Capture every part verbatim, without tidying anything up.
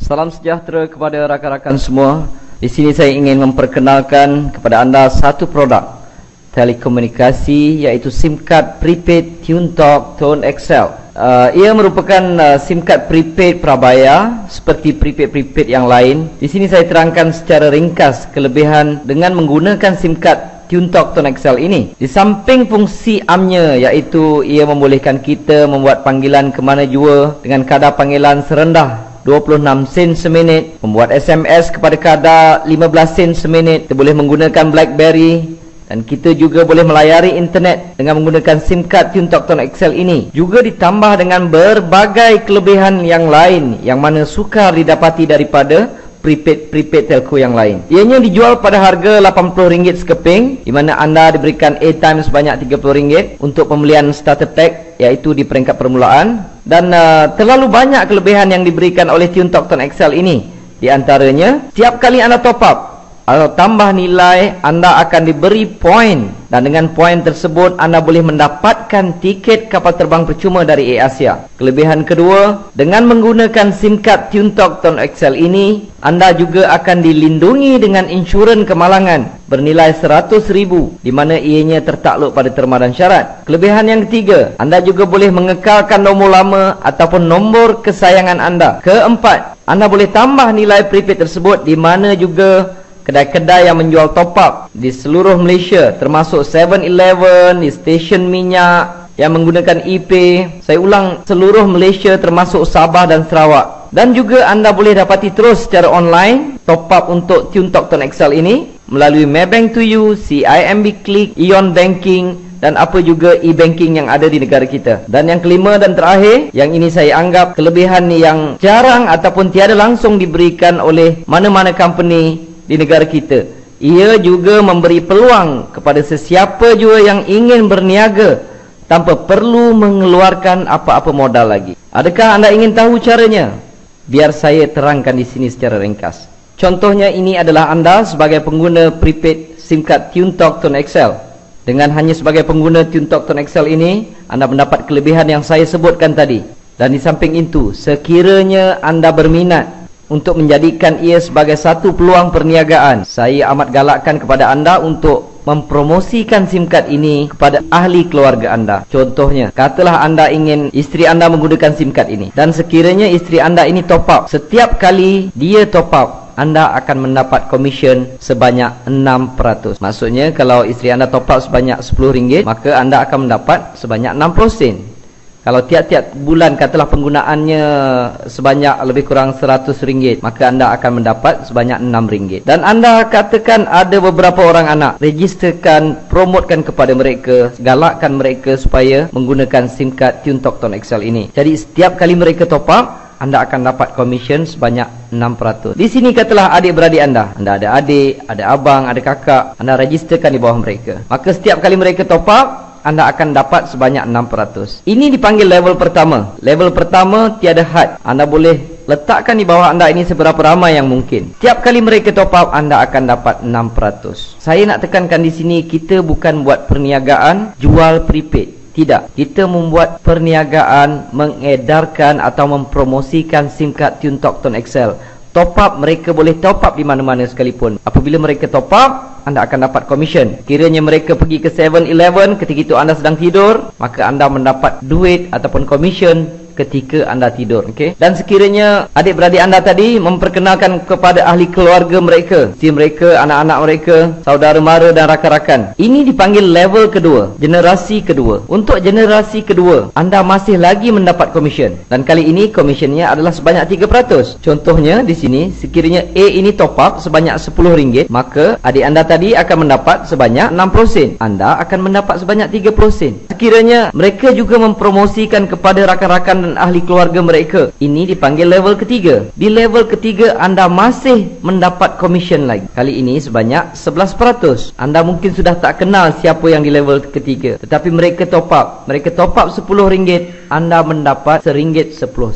Salam sejahtera kepada rakan-rakan semua. Di sini saya ingin memperkenalkan kepada anda satu produk telekomunikasi, iaitu SIM card prepaid TuneTalk Tone X L. Uh, ia merupakan uh, SIM card prepaid prabayar seperti prepaid-prepaid yang lain. Di sini saya terangkan secara ringkas kelebihan dengan menggunakan SIM card TuneTalk Tone X L ini. Di samping fungsi A M-nya, iaitu ia membolehkan kita membuat panggilan ke mana jua dengan kadar panggilan serendah dua puluh enam sen seminit, membuat S M S kepada kadar lima belas sen seminit. Kita boleh menggunakan BlackBerry dan kita juga boleh melayari internet dengan menggunakan SIM card TuneTalk Tone X L ini. Juga ditambah dengan berbagai kelebihan yang lain yang mana sukar didapati daripada prepaid-prepaid telco yang lain. Ianya dijual pada harga lapan puluh ringgit sekeping, di mana anda diberikan airtime sebanyak tiga puluh ringgit untuk pembelian starter pack, iaitu di peringkat permulaan. Dan uh, terlalu banyak kelebihan yang diberikan oleh TuneTalk Tone X L ini. Di antaranya, setiap kali anda top up atau tambah nilai, anda akan diberi poin, dan dengan poin tersebut anda boleh mendapatkan tiket kapal terbang percuma dari AirAsia. Kelebihan kedua, dengan menggunakan SIM card TuneTalk Tone X L ini, anda juga akan dilindungi dengan insurans kemalangan bernilai seratus ribu, di mana ianya tertakluk pada terma dan syarat. Kelebihan yang ketiga, anda juga boleh mengekalkan nombor lama ataupun nombor kesayangan anda. Keempat, anda boleh tambah nilai prepaid tersebut di mana juga kedai-kedai yang menjual top up di seluruh Malaysia, termasuk seven eleven, di stesen minyak yang menggunakan ePay. Saya ulang, seluruh Malaysia termasuk Sabah dan Sarawak. Dan juga anda boleh dapati terus secara online top up untuk TuneTalk Tone X L ini melalui Maybank to You, C I M B Click, Ion Banking, dan apa juga e-banking yang ada di negara kita. Dan yang kelima dan terakhir, yang ini saya anggap kelebihan yang jarang ataupun tiada langsung diberikan oleh mana-mana company di negara kita. Ia juga memberi peluang kepada sesiapa jua yang ingin berniaga tanpa perlu mengeluarkan apa-apa modal lagi. Adakah anda ingin tahu caranya? Biar saya terangkan di sini secara ringkas. Contohnya, ini adalah anda sebagai pengguna prepaid SIM card TuneTalk Tone X L. Dengan hanya sebagai pengguna TuneTalk Tone X L ini, anda mendapat kelebihan yang saya sebutkan tadi. Dan di samping itu, sekiranya anda berminat untuk menjadikan ia sebagai satu peluang perniagaan, saya amat galakkan kepada anda untuk mempromosikan SIM card ini kepada ahli keluarga anda. Contohnya, katalah anda ingin isteri anda menggunakan SIM card ini, dan sekiranya isteri anda ini top up, setiap kali dia top up, anda akan mendapat komisen sebanyak enam peratus. Maksudnya, kalau isteri anda top up sebanyak sepuluh ringgit, maka anda akan mendapat sebanyak enam puluh sen. Kalau tiap-tiap bulan katalah penggunaannya sebanyak lebih kurang seratus ringgit, maka anda akan mendapat sebanyak enam ringgit. Dan anda katakan ada beberapa orang anak, registerkan, promotkan kepada mereka, galakkan mereka supaya menggunakan SIM card TuneTalk Tone X L ini. Jadi setiap kali mereka top up, anda akan dapat komisen sebanyak enam peratus. Di sini katalah adik-beradik anda, anda ada adik, ada abang, ada kakak, anda registerkan di bawah mereka. Maka setiap kali mereka top up, anda akan dapat sebanyak enam peratus. Ini dipanggil level pertama. Level pertama tiada had. Anda boleh letakkan di bawah anda ini seberapa ramai yang mungkin. Tiap kali mereka top up, anda akan dapat enam peratus. Saya nak tekankan di sini, kita bukan buat perniagaan jual prepaid. Tidak. Kita membuat perniagaan mengedarkan atau mempromosikan SIM card TuneTalk Tone X L. Top up, mereka boleh top up di mana-mana sekalipun. Apabila mereka top up, anda akan dapat komisen. Kiranya mereka pergi ke seven eleven ketika itu anda sedang tidur, maka anda mendapat duit ataupun komisen ketika anda tidur. Okay? Dan sekiranya adik-beradik anda tadi memperkenalkan kepada ahli keluarga mereka, si mereka, anak-anak mereka, saudara mara dan rakan-rakan, ini dipanggil level kedua, generasi kedua. Untuk generasi kedua, anda masih lagi mendapat komisen, dan kali ini komisennya adalah sebanyak tiga peratus. Contohnya di sini, sekiranya A ini top up sebanyak sepuluh ringgit, maka adik anda tadi akan mendapat sebanyak enam puluh sen. Anda akan mendapat sebanyak tiga puluh sen. Sekiranya mereka juga mempromosikan kepada rakan-rakan dan ahli keluarga mereka, ini dipanggil level ketiga. Di level ketiga, anda masih mendapat komisen lagi. Kali ini sebanyak sebelas peratus. Anda mungkin sudah tak kenal siapa yang di level ketiga, tetapi mereka top up. Mereka top up sepuluh ringgit, anda mendapat seringgit sepuluh sen.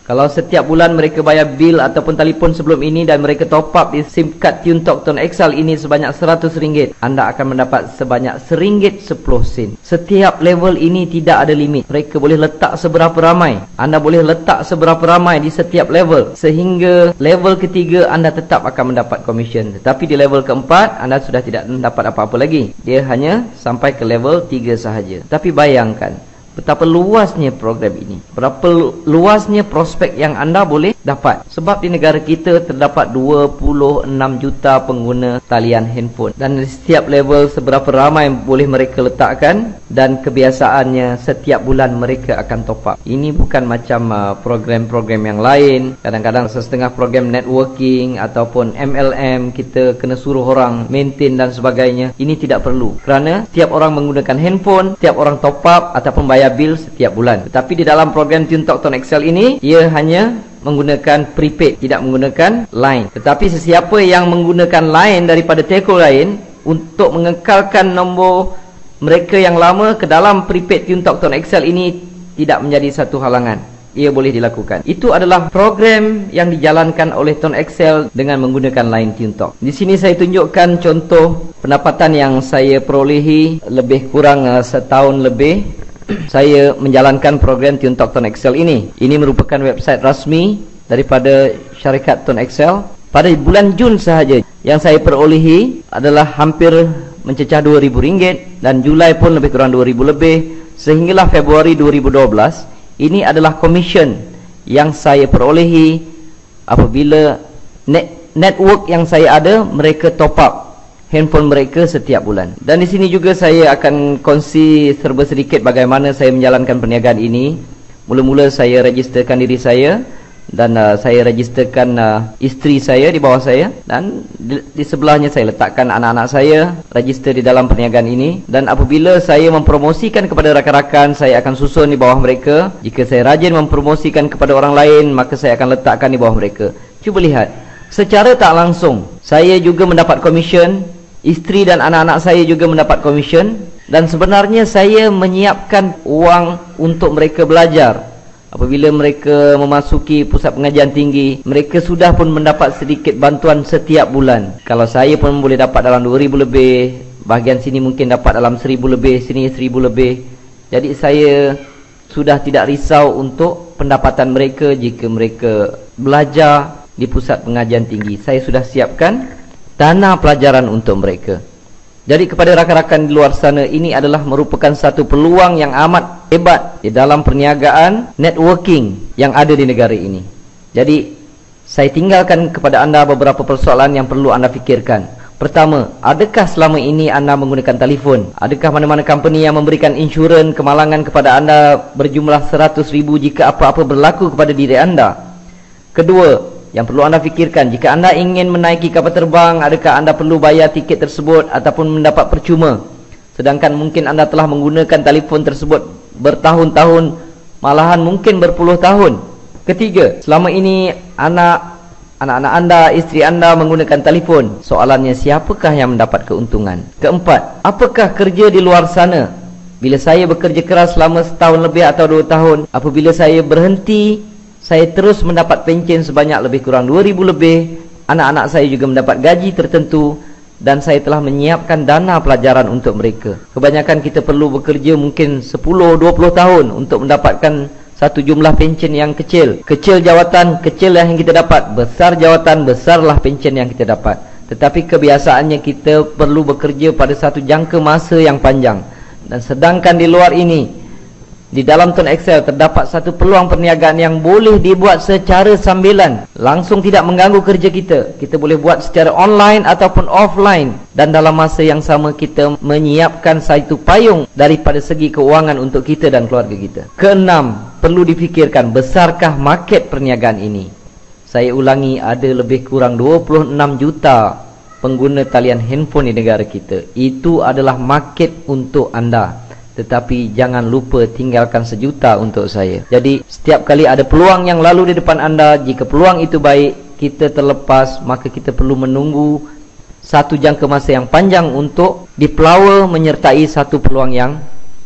Kalau setiap bulan mereka bayar bil ataupun telefon sebelum ini dan mereka top up di SIM card TuneTalk Tone X L ini sebanyak seratus ringgit, anda akan mendapat sebanyak seringgit sepuluh sen. Setiap level ini tidak ada limit. Mereka boleh letak seberapa ramai, anda boleh letak seberapa ramai di setiap level, sehingga level ketiga anda tetap akan mendapat komisen. Tetapi di level keempat anda sudah tidak mendapat apa-apa lagi. Dia hanya sampai ke level tiga sahaja. Tapi bayangkan betapa luasnya program ini, berapa luasnya prospek yang anda boleh dapat. Sebab di negara kita terdapat dua puluh enam juta pengguna talian handphone, dan di setiap level seberapa ramai boleh mereka letakkan, dan kebiasaannya setiap bulan mereka akan top up. Ini bukan macam uh, program-program yang lain. Kadang-kadang setengah program networking ataupun M L M kita kena suruh orang maintain dan sebagainya. Ini tidak perlu, kerana setiap orang menggunakan handphone, setiap orang top up ataupun bayar bil setiap bulan. Tetapi di dalam program TuneTalk Tone X L ini, ia hanya menggunakan prepaid, tidak menggunakan line. Tetapi sesiapa yang menggunakan line daripada telco lain untuk mengekalkan nombor mereka yang lama ke dalam prepaid TuneTalk Tone X L ini tidak menjadi satu halangan. Ia boleh dilakukan. Itu adalah program yang dijalankan oleh Tone X L dengan menggunakan line TuneTalk. Di sini saya tunjukkan contoh pendapatan yang saya perolehi lebih kurang uh, setahun lebih saya menjalankan program TuneTalk Tone X L ini. Ini merupakan website rasmi daripada syarikat Tone X L. Pada bulan Jun sahaja yang saya perolehi adalah hampir mencecah dua ribu ringgit, dan Julai pun lebih kurang dua ribu lebih, sehinggalah Februari dua ribu dua belas. Ini adalah komisen yang saya perolehi apabila net, network yang saya ada mereka top up handphone mereka setiap bulan. Dan di sini juga saya akan kongsi serba sedikit bagaimana saya menjalankan perniagaan ini. Mula-mula saya registerkan diri saya, dan uh, saya registerkan uh, isteri saya di bawah saya, dan di, di sebelahnya saya letakkan anak-anak saya register di dalam perniagaan ini. Dan apabila saya mempromosikan kepada rakan-rakan, saya akan susun di bawah mereka. Jika saya rajin mempromosikan kepada orang lain, maka saya akan letakkan di bawah mereka. Cuba lihat, secara tak langsung saya juga mendapat komisen, isteri dan anak-anak saya juga mendapat komisen, dan sebenarnya saya menyiapkan uang untuk mereka belajar. Apabila mereka memasuki pusat pengajian tinggi, mereka sudah pun mendapat sedikit bantuan setiap bulan. Kalau saya pun boleh dapat dalam dua ribu lebih, bahagian sini mungkin dapat dalam seribu lebih, sini seribu lebih. Jadi saya sudah tidak risau untuk pendapatan mereka jika mereka belajar di pusat pengajian tinggi. Saya sudah siapkan dana pelajaran untuk mereka. Jadi kepada rakan-rakan di luar sana, ini adalah merupakan satu peluang yang amat hebat di dalam perniagaan networking yang ada di negara ini. Jadi saya tinggalkan kepada anda beberapa persoalan yang perlu anda fikirkan. Pertama, adakah selama ini anda menggunakan telefon? Adakah mana-mana company yang memberikan insurans kemalangan kepada anda berjumlah seratus ribu jika apa-apa berlaku kepada diri anda? Kedua, yang perlu anda fikirkan, jika anda ingin menaiki kapal terbang, adakah anda perlu bayar tiket tersebut ataupun mendapat percuma? Sedangkan mungkin anda telah menggunakan telefon tersebut bertahun-tahun, malahan mungkin berpuluh tahun. Ketiga, selama ini anak anak-anak anda, isteri anda menggunakan telefon. Soalannya, siapakah yang mendapat keuntungan? Keempat, apakah kerja di luar sana? Bila saya bekerja keras selama setahun lebih atau dua tahun, apabila saya berhenti, saya terus mendapat pencen sebanyak lebih kurang dua ribu lebih. Anak-anak saya juga mendapat gaji tertentu, dan saya telah menyiapkan dana pelajaran untuk mereka. Kebanyakan kita perlu bekerja mungkin sepuluh dua puluh tahun untuk mendapatkan satu jumlah pencen yang kecil. Kecil jawatan, kecil yang kita dapat. Besar jawatan, besarlah pencen yang kita dapat. Tetapi kebiasaannya kita perlu bekerja pada satu jangka masa yang panjang. Dan sedangkan di luar ini, di dalam Tone X L terdapat satu peluang perniagaan yang boleh dibuat secara sambilan, langsung tidak mengganggu kerja kita. Kita boleh buat secara online ataupun offline, dan dalam masa yang sama kita menyiapkan satu payung daripada segi keuangan untuk kita dan keluarga kita. Keenam, perlu difikirkan, besarkah market perniagaan ini? Saya ulangi, ada lebih kurang dua puluh enam juta pengguna talian handphone di negara kita. Itu adalah market untuk anda. Tetapi jangan lupa tinggalkan sejuta untuk saya. Jadi setiap kali ada peluang yang lalu di depan anda, jika peluang itu baik, kita terlepas, maka kita perlu menunggu satu jangka masa yang panjang untuk dipelawa menyertai satu peluang yang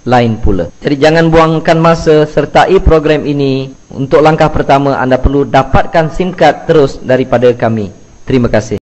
lain pula. Jadi jangan buangkan masa, sertai program ini. Untuk langkah pertama, anda perlu dapatkan SIM card terus daripada kami. Terima kasih.